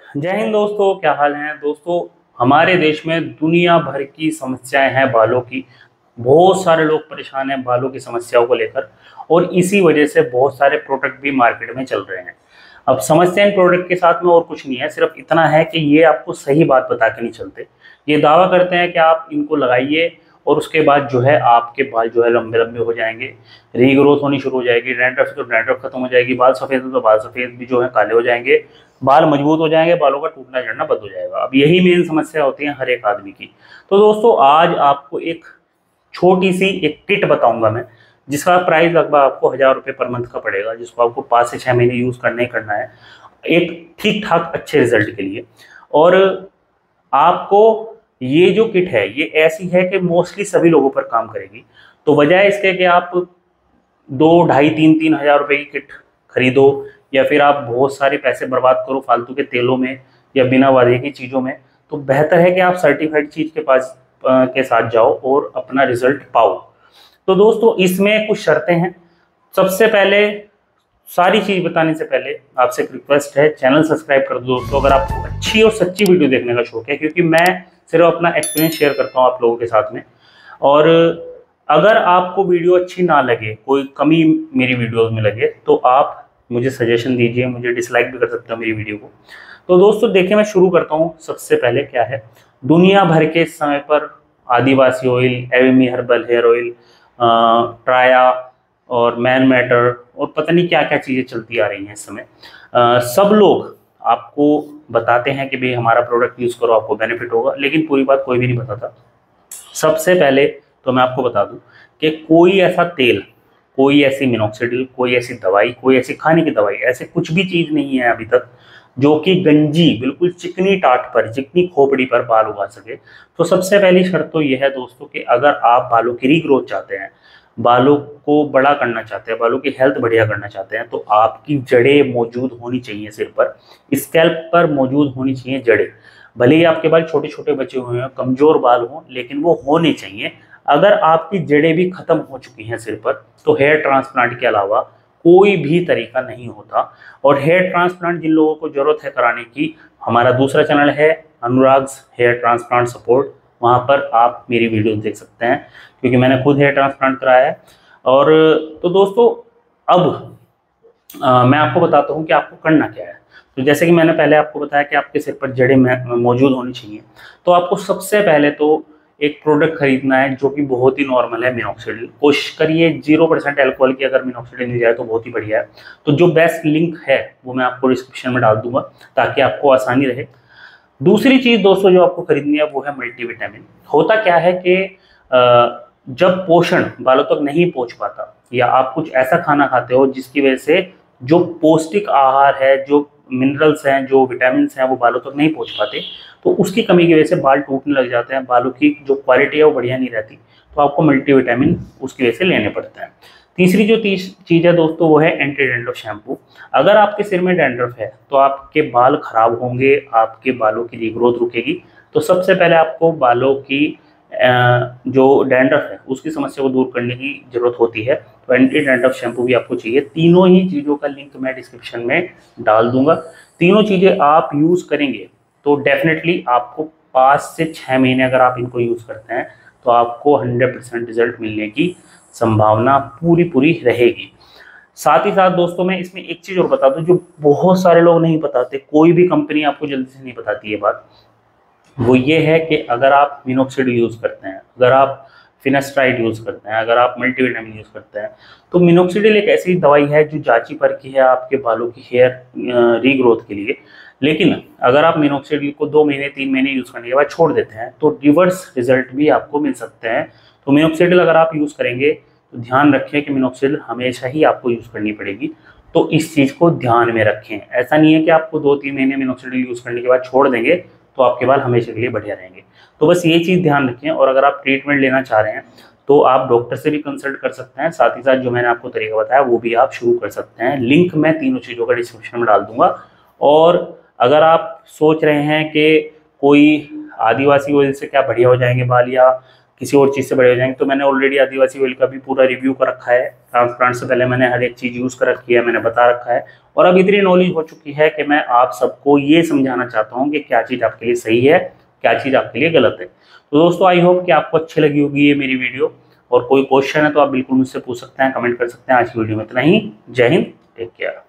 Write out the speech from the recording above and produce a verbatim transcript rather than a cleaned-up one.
जय हिंद दोस्तों, क्या हाल है दोस्तों। हमारे देश में दुनिया भर की समस्याएं हैं बालों की। बहुत सारे लोग परेशान हैं बालों की समस्याओं को लेकर और इसी वजह से बहुत सारे प्रोडक्ट भी मार्केट में चल रहे हैं। अब समस्या इन प्रोडक्ट के साथ में और कुछ नहीं है, सिर्फ इतना है कि ये आपको सही बात बता के नहीं चलते। ये दावा करते हैं कि आप इनको लगाइए और उसके बाद जो है आपके बाल जो है लंबे लंबे हो जाएंगे, रीग्रोथ होनी शुरू हो जाएगी, डैंड्रफ तो डैंड्रफ खत्म हो जाएगी, बाल सफ़ेद है तो बाल सफ़ेद भी जो है काले हो जाएंगे, बाल मजबूत हो जाएंगे, बालों का टूटना झड़ना बंद हो जाएगा। अब यही मेन समस्या होती है हर एक आदमी की। तो दोस्तों आज आपको एक छोटी सी एक किट बताऊंगा मैं, जिसका प्राइस लगभग आपको हजार रुपये पर मंथ का पड़ेगा, जिसको आपको पाँच से छः महीने यूज़ करना ही करना है एक ठीक ठाक अच्छे रिजल्ट के लिए। और आपको ये जो किट है ये ऐसी है कि मोस्टली सभी लोगों पर काम करेगी। तो वजह इसके कि आप दो ढाई तीन तीन हजार रुपए की किट खरीदो या फिर आप बहुत सारे पैसे बर्बाद करो फालतू के तेलों में या बिना वादे की चीज़ों में, तो बेहतर है कि आप सर्टिफाइड चीज़ के पास अ, के साथ जाओ और अपना रिजल्ट पाओ। तो दोस्तों इसमें कुछ शर्तें हैं। सबसे पहले सारी चीज़ बताने से पहले आपसे एक रिक्वेस्ट है, चैनल सब्सक्राइब कर दो दोस्तों अगर आपको अच्छी और सच्ची वीडियो देखने का शौक है, क्योंकि मैं सिर्फ अपना एक्सपीरियंस शेयर करता हूँ आप लोगों के साथ में। और अगर आपको वीडियो अच्छी ना लगे, कोई कमी मेरी वीडियोस में लगे, तो आप मुझे सजेशन दीजिए, मुझे डिसलाइक भी कर सकते हो मेरी वीडियो को। तो दोस्तों देखिए मैं शुरू करता हूँ। सबसे पहले क्या है, दुनिया भर के इस समय पर Adivasi oil, Avimee herbal hair oil, Traya और मैन मैटर और पता नहीं क्या क्या चीज़ें चलती आ रही हैं इस समय। अ, सब लोग आपको बताते हैं कि भाई हमारा प्रोडक्ट यूज़ करो आपको बेनिफिट होगा, लेकिन पूरी बात कोई भी नहीं बताता। सबसे पहले तो मैं आपको बता दूं कि कोई ऐसा तेल, कोई ऐसी मिनॉक्सिडिल, कोई ऐसी दवाई, कोई ऐसी खाने की दवाई, ऐसे कुछ भी चीज़ नहीं है अभी तक जो कि गंजी बिल्कुल चिकनी टाट पर, चिकनी खोपड़ी पर बाल उगा सके। तो सबसे पहली शर्त तो यह है दोस्तों कि अगर आप बालों की रीग्रोथ चाहते हैं, बालों को बड़ा करना चाहते हैं, बालों की हेल्थ बढ़िया करना चाहते हैं, तो आपकी जड़ें मौजूद होनी चाहिए सिर पर, स्कैल्प पर मौजूद होनी चाहिए जड़ें। भले ही आपके बाल छोटे छोटे बचे हुए हैं, कमजोर बाल हों, लेकिन वो होने चाहिए। अगर आपकी जड़ें भी खत्म हो चुकी हैं सिर पर, तो हेयर ट्रांसप्लांट के अलावा कोई भी तरीका नहीं होता। और हेयर ट्रांसप्लांट जिन लोगों को जरूरत है कराने की, हमारा दूसरा चैनल है अनुराग्स हेयर ट्रांसप्लांट सपोर्ट, वहाँ पर आप मेरी वीडियो देख सकते हैं, क्योंकि मैंने खुद हेयर ट्रांसप्लांट कराया है। और तो दोस्तों अब आ, मैं आपको बताता हूँ कि आपको करना क्या है। तो जैसे कि मैंने पहले आपको बताया कि आपके सिर पर जड़ें मौजूद होनी चाहिए, तो आपको सबसे पहले तो एक प्रोडक्ट खरीदना है जो कि बहुत ही नॉर्मल है, मिनॉक्सिडिल। कोशिश करिए जीरो परसेंट एल्कोहल की अगर मिनॉक्सिडिल मिल जाए तो बहुत ही बढ़िया है। तो जो बेस्ट लिंक है वो मैं आपको डिस्क्रिप्शन में डाल दूंगा ताकि आपको आसानी रहे। दूसरी चीज़ दोस्तों जो आपको खरीदनी है वो है मल्टीविटामिन। होता क्या है कि जब पोषण बालों तक नहीं पहुंच पाता या आप कुछ ऐसा खाना खाते हो जिसकी वजह से जो पौष्टिक आहार है, जो मिनरल्स हैं, जो विटामिन हैं, वो बालों तक नहीं पहुंच पाते, तो उसकी कमी की वजह से बाल टूटने लग जाते हैं, बालों की जो क्वालिटी है वो बढ़िया नहीं रहती। तो आपको मल्टीविटामिन उसकी वजह से लेने पड़ते हैं। तीसरी जो तीस चीज़ है दोस्तों वो है एंटी डैंड्रफ शैम्पू। अगर आपके सिर में डैंड्रफ है तो आपके बाल खराब होंगे, आपके बालों की रीग्रोथ रुकेगी। तो सबसे पहले आपको बालों की जो डैंड्रफ है उसकी समस्या को दूर करने की जरूरत होती है। तो एंटी डैंड्रफ शैम्पू भी आपको चाहिए। तीनों ही चीज़ों का लिंक मैं डिस्क्रिप्शन में डाल दूंगा। तीनों चीज़ें आप यूज़ करेंगे तो डेफिनेटली आपको पाँच से छः महीने अगर आप इनको यूज़ करते हैं तो आपको हंड्रेड परसेंट रिजल्ट मिलने की संभावना पूरी पूरी रहेगी। साथ ही साथ दोस्तों मैं इसमें एक चीज़ और बता दूं जो बहुत सारे लोग नहीं बताते, कोई भी कंपनी आपको जल्दी से नहीं बताती ये बात, वो ये है कि अगर आप मिनॉक्सिडिल यूज़ करते हैं, अगर आप फिनास्ट्राइड यूज़ करते हैं, अगर आप मल्टीविटामिन यूज़ करते हैं, तो मिनॉक्सिडिल एक ऐसी दवाई है जो जांची परखी है आपके बालों की हेयर रीग्रोथ के लिए। लेकिन अगर आप मिनॉक्सिडिल को दो महीने तीन महीने यूज़ करने के बाद छोड़ देते हैं तो रिवर्स रिजल्ट भी आपको मिल सकते हैं। तो मिनॉक्सिडिल अगर आप यूज़ करेंगे तो ध्यान रखें कि मिनॉक्सिडिल हमेशा ही आपको यूज़ करनी पड़ेगी। तो इस चीज़ को ध्यान में रखें। ऐसा नहीं है कि आपको दो तीन महीने मिनॉक्सिडिल यूज़ करने के बाद छोड़ देंगे तो आपके बाल हमेशा के लिए बढ़िया रहेंगे। तो बस ये चीज़ ध्यान रखें। और अगर आप ट्रीटमेंट लेना चाह रहे हैं तो आप डॉक्टर से भी कंसल्ट कर सकते हैं। साथ ही साथ जो मैंने आपको तरीका बताया वो भी आप शुरू कर सकते हैं। लिंक मैं तीनों चीज़ों का डिस्क्रिप्शन में डाल दूंगा। और अगर आप सोच रहे हैं कि कोई आदिवासी ऑयल से क्या बढ़िया हो जाएंगे बाल, या किसी और चीज़ से बड़े हो जाएंगे। तो मैंने ऑलरेडी आदिवासी ऑयल का भी पूरा रिव्यू कर रखा है, ट्रांसप्लांट से पहले मैंने हर एक चीज़ यूज़ कर रखी है, मैंने बता रखा है। और अब इतनी नॉलेज हो चुकी है कि मैं आप सबको ये समझाना चाहता हूँ कि क्या चीज़ आपके लिए सही है, क्या चीज़ आपके लिए गलत है। तो दोस्तों आई होप कि आपको अच्छी लगी होगी ये मेरी वीडियो, और कोई क्वेश्चन है तो आप बिल्कुल मुझसे पूछ सकते हैं, कमेंट कर सकते हैं। आज की वीडियो में इतना ही। जय हिंद, टेक केयर।